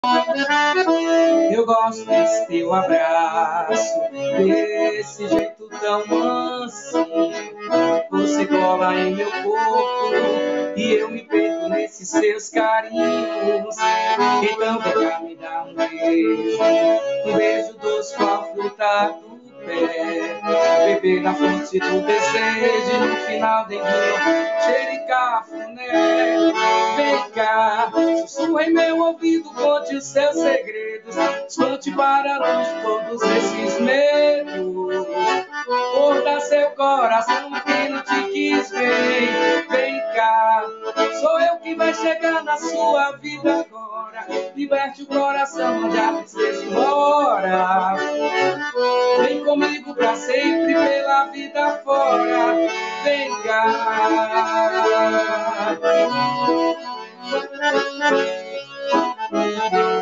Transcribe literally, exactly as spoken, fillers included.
Eu gosto desse teu abraço, desse jeito tão mansinho. Você cola em meu corpo e eu me perco nesses seus carinhos. Então vem cá, me dá um beijo, um beijo doce com a fruta do pé. Beber na fonte do desejo, no final de vinho, cheiro e cafuné. Vem cá, sussurra em meu ouvido, conte os seus segredos, esconde para longe todos esses medos. Corta seu coração que não te quis ver. Vem cá, sou eu que vai chegar na sua vida agora. Liberte o coração onde a tristeza mora. Vem comigo pra sempre pela vida fora. Vem cá.